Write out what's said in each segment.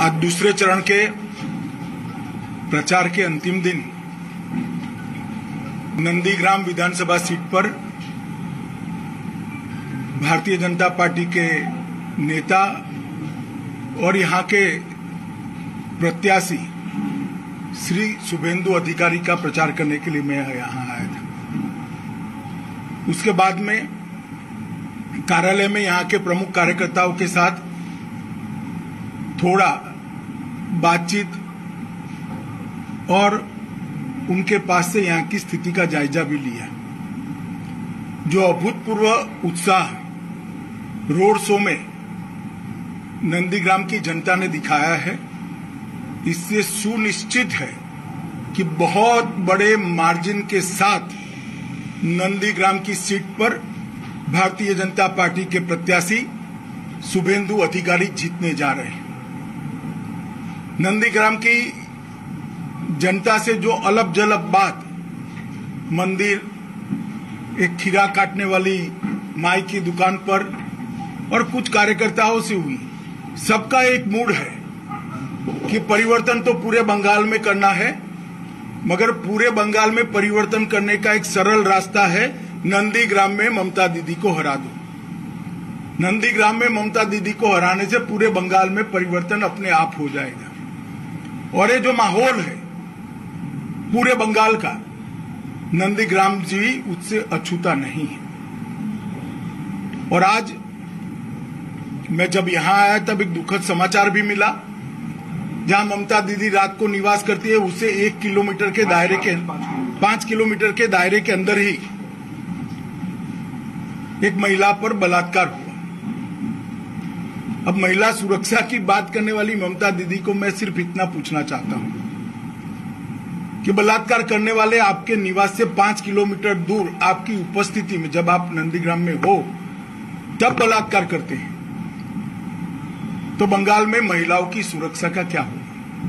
आज दूसरे चरण के प्रचार के अंतिम दिन नंदीग्राम विधानसभा सीट पर भारतीय जनता पार्टी के नेता और यहां के प्रत्याशी श्री शुभेंदु अधिकारी का प्रचार करने के लिए मैं यहां आया था। उसके बाद में कार्यालय में यहां के प्रमुख कार्यकर्ताओं के साथ थोड़ा बातचीत और उनके पास से यहां की स्थिति का जायजा भी लिया। जो अभूतपूर्व उत्साह रोड शो में नंदीग्राम की जनता ने दिखाया है, इससे सुनिश्चित है कि बहुत बड़े मार्जिन के साथ नंदीग्राम की सीट पर भारतीय जनता पार्टी के प्रत्याशी शुभेंदु अधिकारी जीतने जा रहे हैं। नंदीग्राम की जनता से जो अलग जलग बात मंदिर, एक खीरा काटने वाली माई की दुकान पर और कुछ कार्यकर्ताओं से हुई, सबका एक मूड है कि परिवर्तन तो पूरे बंगाल में करना है, मगर पूरे बंगाल में परिवर्तन करने का एक सरल रास्ता है, नंदीग्राम में ममता दीदी को हरा दो। नंदीग्राम में ममता दीदी को हराने से पूरे बंगाल में परिवर्तन अपने आप हो जाएगा। और ये जो माहौल है पूरे बंगाल का, नंदीग्राम जी उससे अछूता नहीं है। और आज मैं जब यहां आया तब एक दुखद समाचार भी मिला, जहां ममता दीदी रात को निवास करती है उससे 1 किलोमीटर के दायरे के 5 किलोमीटर के दायरे के अंदर ही एक महिला पर बलात्कार हुआ। अब महिला सुरक्षा की बात करने वाली ममता दीदी को मैं सिर्फ इतना पूछना चाहता हूं कि बलात्कार करने वाले आपके निवास से 5 किलोमीटर दूर आपकी उपस्थिति में, जब आप नंदीग्राम में हो तब बलात्कार करते हैं, तो बंगाल में महिलाओं की सुरक्षा का क्या होगा?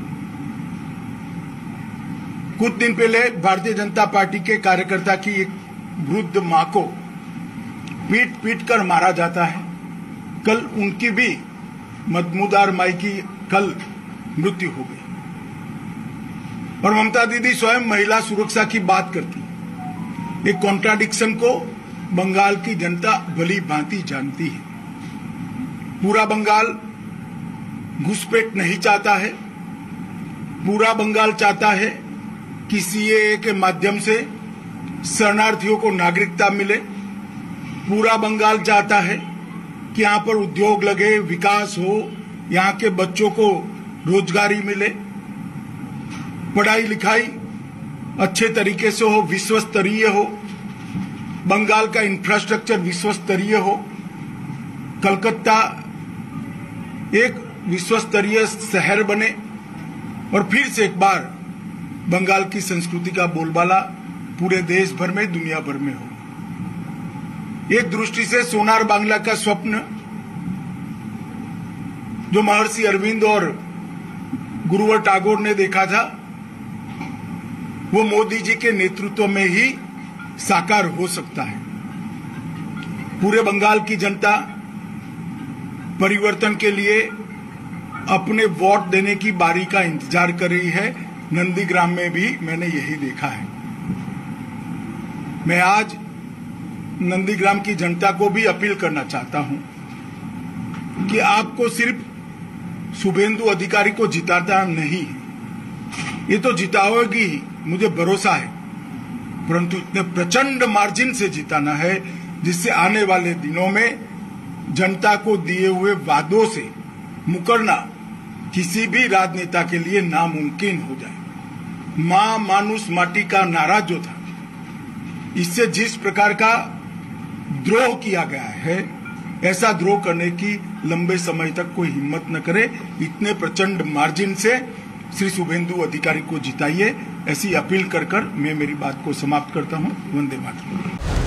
कुछ दिन पहले भारतीय जनता पार्टी के कार्यकर्ता की एक वृद्ध मां को पीट पीट कर मारा जाता है। कल उनकी भी मदमुदार माई की कल मृत्यु हो गई और ममता दीदी स्वयं महिला सुरक्षा की बात करती। एक कॉन्ट्राडिक्शन को बंगाल की जनता भली भांति जानती है। पूरा बंगाल घुसपैठ नहीं चाहता है, पूरा बंगाल चाहता है कि सीएए के माध्यम से शरणार्थियों को नागरिकता मिले। पूरा बंगाल चाहता है कि यहां पर उद्योग लगे, विकास हो, यहां के बच्चों को रोजगारी मिले, पढ़ाई लिखाई अच्छे तरीके से हो, विश्व स्तरीय हो, बंगाल का इंफ्रास्ट्रक्चर विश्व स्तरीय हो, कलकत्ता एक विश्व स्तरीय शहर बने और फिर से एक बार बंगाल की संस्कृति का बोलबाला पूरे देश भर में, दुनिया भर में हो। एक दृष्टि से सोनार बांग्ला का स्वप्न जो महर्षि अरविंद और गुरुवर टैगोर ने देखा था, वो मोदी जी के नेतृत्व में ही साकार हो सकता है। पूरे बंगाल की जनता परिवर्तन के लिए अपने वोट देने की बारी का इंतजार कर रही है। नंदीग्राम में भी मैंने यही देखा है। मैं आज नंदीग्राम की जनता को भी अपील करना चाहता हूं कि आपको सिर्फ शुभेंदु अधिकारी को जिताना नहीं है, ये तो जिताओगी ही, मुझे भरोसा है, परंतु इतने प्रचंड मार्जिन से जिताना है जिससे आने वाले दिनों में जनता को दिए हुए वादों से मुकरना किसी भी राजनेता के लिए नामुमकिन हो जाए। मां मानुष माटी का नारा जो था, इससे जिस प्रकार का द्रोह किया गया है, ऐसा द्रोह करने की लंबे समय तक कोई हिम्मत न करे। इतने प्रचंड मार्जिन से श्री शुभेंदु अधिकारी को जिताइए, ऐसी अपील कर मैं मेरी बात को समाप्त करता हूं। वंदे मातरम।